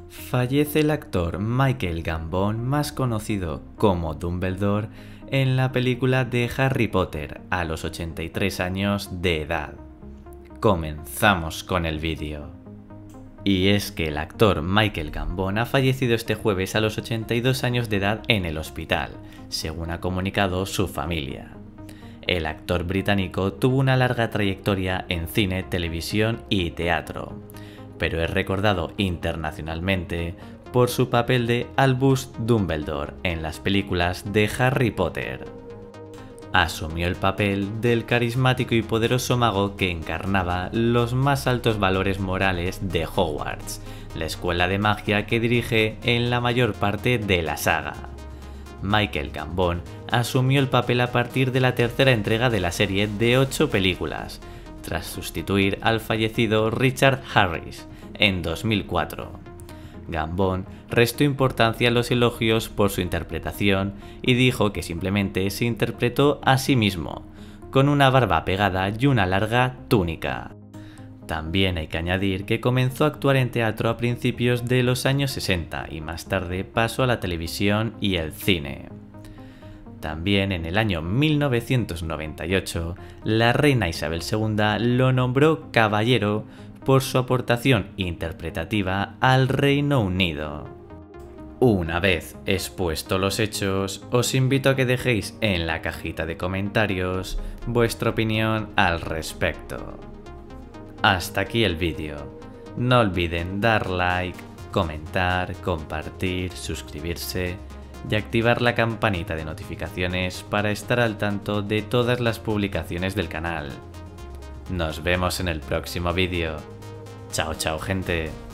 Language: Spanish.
Fallece el actor Michael Gambon, más conocido como Dumbledore, en la película de Harry Potter a los 83 años de edad. Comenzamos con el vídeo. Y es que el actor Michael Gambon ha fallecido este jueves a los 82 años de edad en el hospital, según ha comunicado su familia. El actor británico tuvo una larga trayectoria en cine, televisión y teatro, pero es recordado internacionalmente por su papel de Albus Dumbledore en las películas de Harry Potter. Asumió el papel del carismático y poderoso mago que encarnaba los más altos valores morales de Hogwarts, la escuela de magia que dirige en la mayor parte de la saga. Michael Gambon asumió el papel a partir de la tercera entrega de la serie de 8 películas, tras sustituir al fallecido Richard Harris en 2004. Gambon restó importancia a los elogios por su interpretación y dijo que simplemente se interpretó a sí mismo, con una barba pegada y una larga túnica. También hay que añadir que comenzó a actuar en teatro a principios de los años 60 y más tarde pasó a la televisión y el cine. También en el año 1998, la reina Isabel II lo nombró caballero por su aportación interpretativa al Reino Unido. Una vez expuestos los hechos, os invito a que dejéis en la cajita de comentarios vuestra opinión al respecto. Hasta aquí el vídeo. No olviden dar like, comentar, compartir, suscribirse y activar la campanita de notificaciones para estar al tanto de todas las publicaciones del canal. Nos vemos en el próximo vídeo. Chao, chao, gente.